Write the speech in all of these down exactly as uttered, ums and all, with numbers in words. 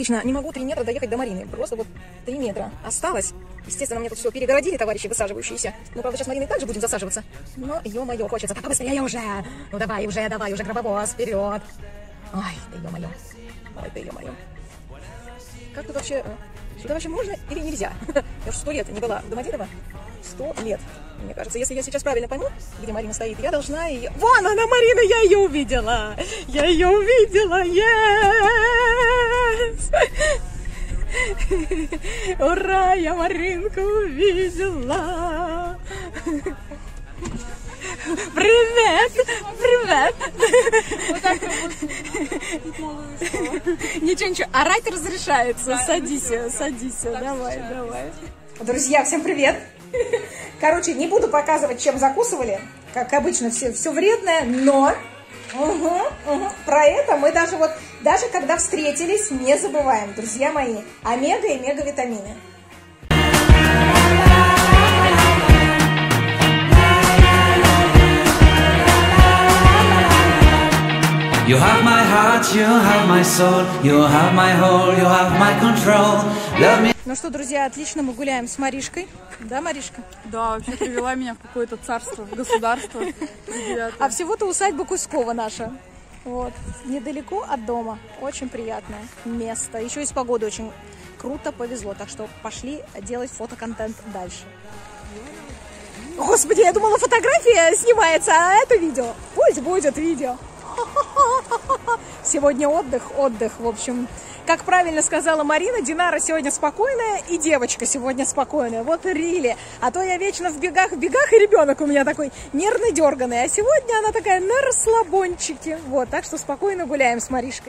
обычно не могу три метра доехать до Марины. Просто вот три метра осталось. Естественно, мне тут все перегородили, товарищи высаживающиеся. Ну, правда, сейчас Мариной также будем засаживаться. Но, ё-моё, хочется. Побыстрее уже. Ну, давай уже, давай уже, гробовоз, вперед. Ой, ты ё-моё. Ой, ты ё-моё. Как тут вообще... Сюда вообще можно или нельзя? Я уже сто лет не была в Домодедово. Сто лет. Мне кажется, если я сейчас правильно пойму, где Марина стоит, я должна ее... Вон она, Марина, я ее увидела! Я ее увидела! Yes! Ура, я Маринку увидела! Привет! Привет! Вот так Ничего, ничего, орать разрешается. Садись, садись, давай, давай. Друзья, всем привет! Короче, не буду показывать, чем закусывали. Как обычно, все, все вредное, но угу, угу. Про это мы даже вот, даже когда встретились, не забываем, друзья мои, омега и мегавитамины. You have my heart, you have my soul, you have my whole, you have my control. Love me. Ну что, друзья, отлично мы гуляем с Маришкой. Да, Маришка? Да, вообще привела меня в какое-то царство, государство. А всего-то усадьба Кускова наша. Вот, недалеко от дома. Очень приятное место. Еще и с погодой очень круто повезло. Так что пошли делать фотоконтент дальше. Господи, я думала, фотография снимается, а это видео. Пусть будет видео. Сегодня отдых, отдых, в общем. Как правильно сказала Марина, Динара сегодня спокойная, и девочка сегодня спокойная. Вот Рили. А то я вечно в бегах, в бегах, и ребенок у меня такой нервно дерганый. А сегодня она такая на расслабончике. Вот, так что спокойно гуляем с Маришкой.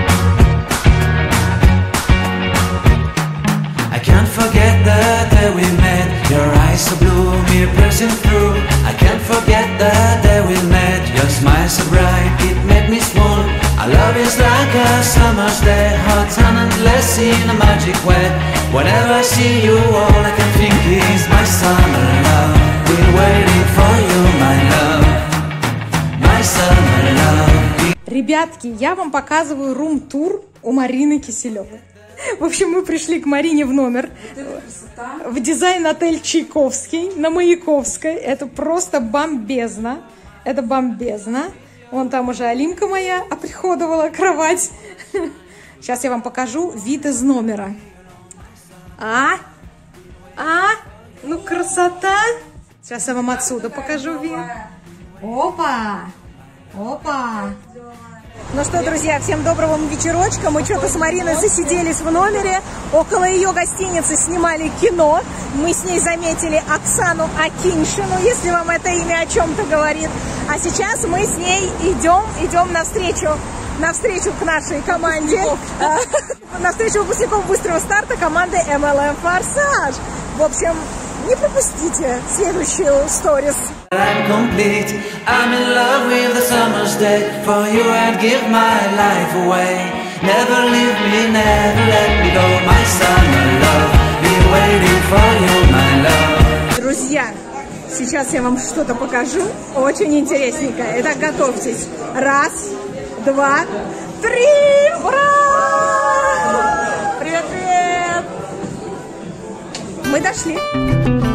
I can't forget the day we met. Your eyes so blue, me piercing through. I can't forget the day we met. Your smile so bright, it made me swoon. Our love is like a summer's day, hot and endless in a magic way. Whenever I see you, all I can think is my summer love. Been waiting for you, my love, my summer love. Ребятки, я вам показываю рум-тур у Марины Киселевой. В общем, мы пришли к Марине в номер, в дизайн-отель Чайковский на Маяковской. Это просто бомбезно. Это бомбезно. Вон там уже Алимка моя оприходовала кровать. Сейчас я вам покажу вид из номера. А? А? Ну, красота! Сейчас я вам отсюда покажу вид. Опа! Опа! Ну что, друзья, всем доброго вечерочка. Мы что-то с Мариной засиделись в номере. Около ее гостиницы снимали кино. Мы с ней заметили Оксану Акиньшину, если вам это имя о чем-то говорит. А сейчас мы с ней идем, идем навстречу, навстречу к нашей команде. Навстречу выпускников быстрого старта команды эм эл эм Форсаж. В общем, не пропустите следующую сторис. I'm complete. I'm in love with the summer's day. For you I'd give my life away. Never leave me, never let me go. My summer love, be waiting for you, my love. Друзья, сейчас я вам что-то покажу. Очень интересненькое. Итак, готовьтесь. Раз, два, три. Ура! Привет, привет! Мы дошли.